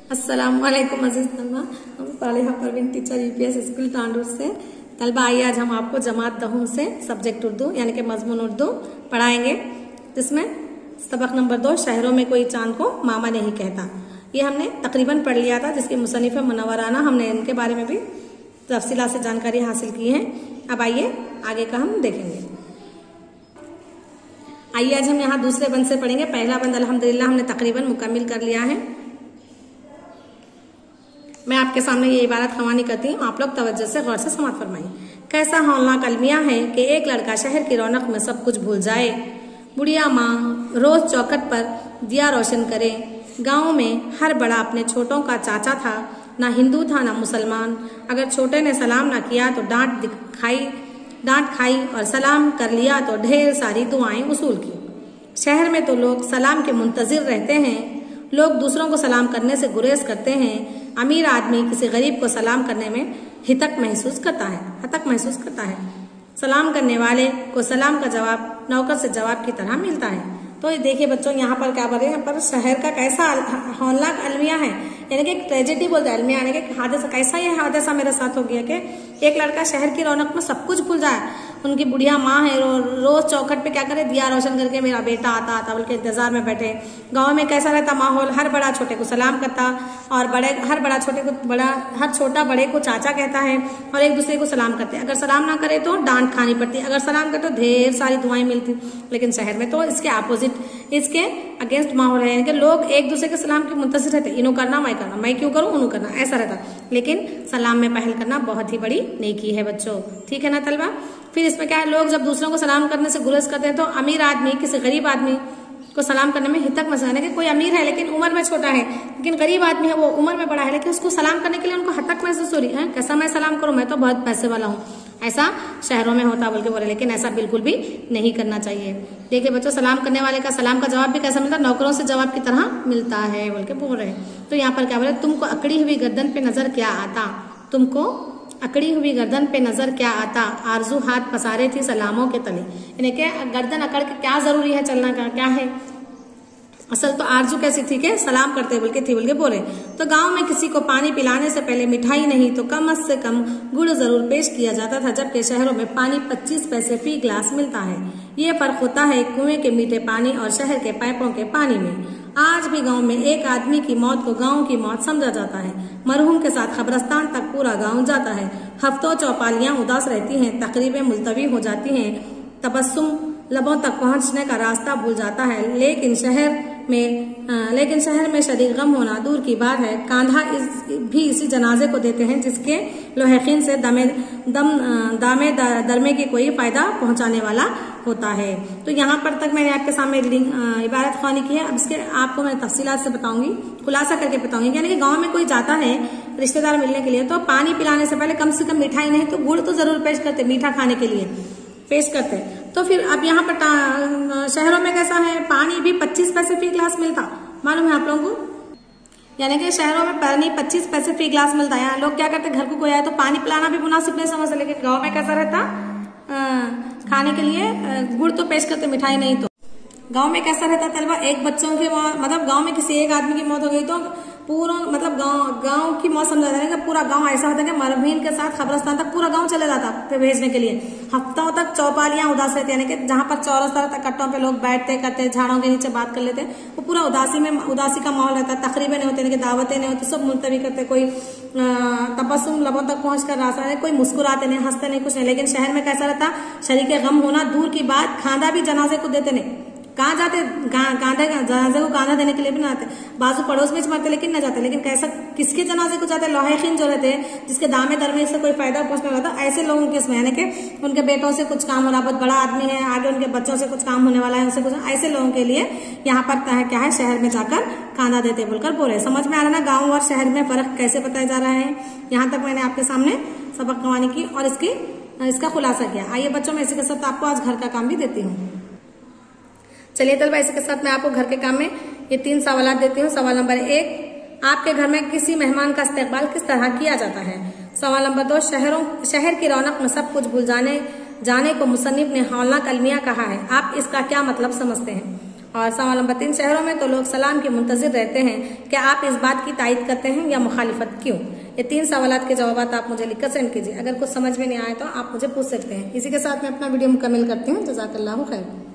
अस्सलामुअलैकुम अज़ीज़ तलबा, हम Saliha Parveen teacher UPS school Tandur से। तलबा आइए आज हम आपको जमात दहम से सब्जेक्ट उर्दू यानी कि मजमून उर्दू पढ़ाएंगे, जिसमें सबक नंबर 2 शहरों में कोई चांद को मामा नहीं कहता। ये हमने तकरीबन पढ़ लिया था, जिसके मुसन्निफ मुनव्वराना, हमने इनके बारे में भी तफसीलात से जानकारी हासिल की है। अब आइए आगे का हम देखेंगे। आइए आज हम यहाँ दूसरे बंद से पढ़ेंगे। पहला बंद अल्हम्दुलिल्लाह हमने तकरीबन मुकम्मिल कर लिया है। मैं आपके सामने ये इबारत खवानी करती हूँ, आप लोग तवज्जो से गौर से समाअत फरमाइए। कैसा हौलनाक अलमिया है कि एक लड़का शहर की रौनक में सब कुछ भूल जाए। बुढ़िया माँ रोज चौखट पर दिया रोशन करे। गाँव में हर बड़ा अपने छोटों का चाचा था, ना हिंदू था ना मुसलमान। अगर छोटे ने सलाम ना किया तो डांट खाई और सलाम कर लिया तो ढेर सारी दुआएं वसूल की। शहर में तो लोग सलाम के मुंतजिर रहते हैं। लोग दूसरों को सलाम करने से गुरेज करते हैं। अमीर आदमी किसी गरीब को सलाम करने में हतक महसूस करता है। सलाम करने वाले को सलाम का जवाब नौकर से जवाब की तरह मिलता है। तो ये देखिए बच्चों, यहाँ पर क्या बोल रहे हैं, यहाँ पर शहर का कैसा हौलनाक अलमिया है, यानी कि एक ट्रेजेडी बोलते हैं। अलमिया यानी कि हादसा, कैसा ये हादसा मेरे साथ हो गया कि एक लड़का शहर की रौनक में सब कुछ भूल जाए। उनकी बुढ़िया माँ है, रोज चौखट पे क्या करे, दिया रोशन करके मेरा बेटा आता बोल के इंतजार में बैठे। गाँव में कैसा रहता माहौल, हर बड़ा छोटे को सलाम करता और हर छोटा बड़े को चाचा कहता है और एक दूसरे को सलाम करते हैं। अगर सलाम ना करे तो डांट खानी पड़ती, अगर सलाम करे तो ढेर सारी दुआएं मिलती। लेकिन शहर में तो इसके अपोजिट, इसके अगेंस्ट माहौल है, यानी कि लोग एक दूसरे के सलाम के मुंतजिर रहते। इन्हों करना मैं करना, मैं क्यों करूं उन्हों करना, ऐसा रहता। लेकिन सलाम में पहल करना बहुत ही बड़ी नेकी है बच्चों, ठीक है ना तलबा। फिर इसमें क्या है, लोग जब दूसरों को सलाम करने से गुरेज करते हैं तो अमीर आदमी किसी गरीब आदमी को सलाम करने में हितक महसूस है कि कोई अमीर है लेकिन उम्र में छोटा है, लेकिन गरीब आदमी है वो उम्र में बड़ा है, लेकिन उसको सलाम करने के लिए उनको हतक महसूस हो रही है। कैसा मैं सलाम करूं, मैं तो बहुत पैसे वाला हूँ, ऐसा शहरों में होता बोल के बोले। लेकिन ऐसा बिल्कुल भी नहीं करना चाहिए। देखिए बच्चों, सलाम करने वाले का सलाम का जवाब भी कैसा मिलता है, नौकरों से जवाब की तरह मिलता है बोल के बोल रहे हैं। तो यहाँ पर क्या बोले, तुमको अकड़ी हुई गर्दन पे नजर क्या आता, तुमको अकड़ी हुई गर्दन पे नजर क्या आता। आरजू हाथ पसारे थी सलामों के तले, यानी कि गर्दन अकड़ के क्या जरूरी है चलना का, क्या है असल तो आरजू कैसी थी कि सलाम करते बोल के बोले। तो गांव में किसी को पानी पिलाने से पहले मिठाई नहीं तो कम से कम गुड़ जरूर पेश किया जाता था, जबकि शहरों में पानी 25 पैसे फी गिलास मिलता है। ये फर्क होता है कुएं के मीठे पानी और शहर के पाइपों के पानी में। आज भी गांव में एक आदमी की मौत को गांव की मौत समझा जाता है। मरहूम के साथ कब्रिस्तान तक पूरा गांव जाता है। हफ्तों चौपालियां उदास रहती हैं, तकरीबें मुलतवी हो जाती हैं, तबस्सुम लबों तक पहुंचने का रास्ता भूल जाता है। लेकिन शहर में शरीक गम होना दूर की बात है। कांधा भी इसी जनाजे को देते हैं जिसके लोहेखीन से दामे दरमे की कोई फायदा पहुंचाने वाला होता है। तो यहाँ पर तक मैंने आपके सामने रीडिंग इबारत ख्वानी की है। अब इसके आपको मैं तफसीलात से बताऊंगी, खुलासा करके बताऊंगी। यानी कि गांव में कोई जाता है रिश्तेदार मिलने के लिए तो पानी पिलाने से पहले कम से कम मिठाई नहीं तो गुड़ तो जरूर पेश करते, मीठा खाने के लिए पेश करते। तो फिर अब यहाँ पर शहरों में कैसा है, पानी भी 25 पैसे फी गिलास मिलता, मालूम है आप लोगों को। यानी कि शहरों में पानी 25 पैसे फी गिलास मिलता है। यहाँ लोग क्या करते, घर को कोई आया तो पानी पिलाना भी मुनासिब नहीं समझते। लेकिन गाँव में कैसा रहता, खाने के लिए गुड़ तो पेश करते, मिठाई नहीं। तो गांव में कैसा रहता तलबा, एक बच्चों की मतलब गांव में किसी एक आदमी की मौत हो गई तो पूरा मतलब गांव की मौत समझा जाता है कि पूरा गांव ऐसा होता है कि मरहूम के साथ कब्रिस्तान तक पूरा गांव चले जाता फिर भेजने के लिए। हफ्तों तक चौपालियां उदास रहती, यानी कि जहां पर चौरस तरह कट्टों पे लोग बैठते करते, झाड़ों के नीचे बात कर लेते, वो पूरा उदासी का माहौल रहता है। तकरीबें नहीं होती, दावतें नहीं होती, सब मुलतवी करते। कोई तबस्सुम लबों तक पहुंच कर रास्ता है, कोई मुस्कुराते नहीं, हंसते नहीं, कुछ नहीं। लेकिन शहर में कैसा रहता, शरीके गम होना दूर की बात, खांदा भी जनाजे को देते नहीं। कहाँ जाते, जनाजे को कांधा देने के लिए भी ना आते, बाजू पड़ोस में मरते लेकिन ना जाते। लेकिन कैसा, किसके जनाजे को जाते, लोहेखीन जो रहते हैं जिसके दामे दरमे से कोई फायदा पहुंचने वाला था, ऐसे लोगों के इसमें, यानी कि उनके बेटों से कुछ काम हो रहा, बहुत बड़ा आदमी है, आगे उनके बच्चों से कुछ काम होने वाला है, उनसे कुछ, ऐसे लोगों के लिए यहाँ पर क्या है, शहर में जाकर कांधा देते बोलकर बोले। समझ में आ रहा ना गाँव और शहर में फर्क कैसे बताया जा रहा है। यहाँ तक मैंने आपके सामने सबक कहानी की और इसका खुलासा किया। आइए बच्चों, मैं इसी के साथ आपको आज घर का काम भी देती हूँ। चलिए तलबा, इसी के साथ मैं आपको घर के काम में ये 3 सवाल देती हूँ। सवाल नंबर 1, आपके घर में किसी मेहमान का इस्तेकबाल किस तरह किया जाता है। सवाल नंबर 2, शहर की रौनक में सब कुछ भूल जाने को मुसन्निफ ने हौलनाक अलमिया कहा है, आप इसका क्या मतलब समझते हैं। और सवाल नंबर 3, शहरों में तो लोग सलाम के मुंतजिर रहते हैं, क्या आप इस बात की तायद करते हैं या मुखालिफत क्यों? ये 3 सवालात के जवाब आप मुझे लिखकर सेंड कीजिए। अगर कुछ समझ में नहीं आए तो आप मुझे पूछ सकते हैं। इसी के साथ मैं अपना वीडियो मुकम्मल करती हूँ। जज़ाकल्लाहु खैर।